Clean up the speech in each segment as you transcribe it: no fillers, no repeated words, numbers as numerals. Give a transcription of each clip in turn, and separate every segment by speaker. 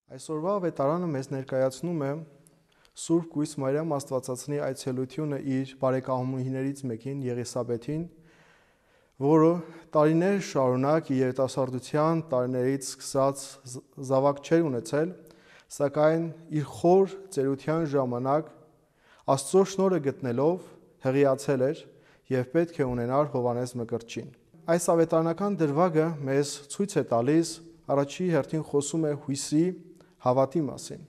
Speaker 1: Այսօրվա ավետարանը մեզ ներկայացնում է Սուրբ Կույս Մարիամ Աստվածածնի այցելությունը իր բարեկամուհիներից մեկին Եղիսաբեթին, որը տարիներ շարունակ իր երիտասարդության տարիներից սկսած զավակ չէր ունեցել, սակայն իր խոր ծերության ժամանակ Աստծո շնորհը գտնելով հղիացել էր եւ պետք է ունենար Հովհաննես Մկրտչին։ Այս ավետարանական դրվագը մեզ ցույց է տալիս, առաջի հերթին խոսում է հույսի, հավատի մասին։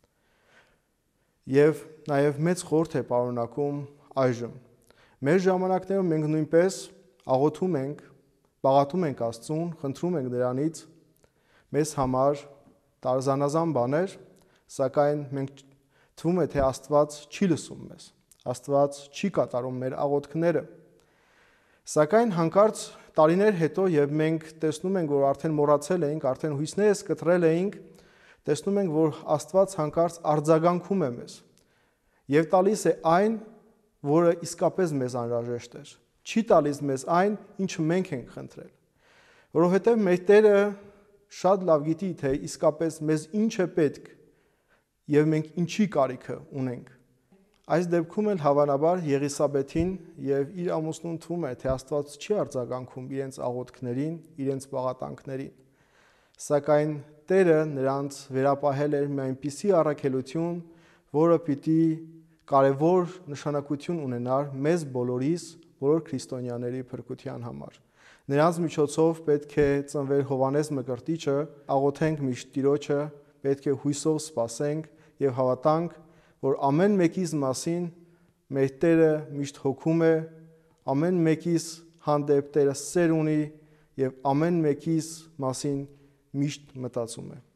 Speaker 1: Եվ նաև մեծ խորհուրդ է պարունակում այժմ։ Մեր ժամանակներում մենք նույնպես աղոթում ենք, բաղատում ենք Աստծուն, խնդրում ենք Նրանից մեզ համար տարզանազան բաներ, սակայն մենք թվում է, թե Աստված չի լսում մեզ, Աստված չի կատարում մեր աղոթքները։ Սակայն հանկարծ տարիներ հետո, եւ մենք տեսնում ենք, որ արդեն մոռացել էինք, արդեն հույսներս կտրել էինք, տեսնում ենք, որ Աստված հանկարծ արձագանքում է մեզ եւ տալիս է այն, որը իսկապես մեզ անհրաժեշտ էր։ Չի տալիս մեզ այն, ինչը մենք ենք խնդրել։ Որովհետեւ մեր Տերը շատ լավ գիտի, թե իսկապես մեզ ինչ է պետք եւ մենք ինչի կարիքը ունենք։ Այս դեպքում էլ հավանաբար Եղիսաբեթին եւ իր ամուսնուն թվում է, թե Աստված չի արձագանքում իրենց աղոթքներին, իրենց պաղատանքներին։ Սակայն Տերը նրանց վերապահել էր մի այնպիսի առաքելություն, որը պիտի կարևոր նշանակություն ունենար մեզ բոլորիս, բոլոր քրիստոնյաների փրկության համար։ Նրանց միջոցով պետք է ծնվեր Հովհաննես Մկրտիչը, աղոթենք միշտ Տիրոջը, պետք է հույսով սպասենք եւ հավատանք, որ ամեն մեկիս մասին մեր Տերը միշտ հոգում է, ամեն մեկիս հանդեպ Տերը սեր ունի եւ ամեն մեկիս մասին միշտ մտածում է։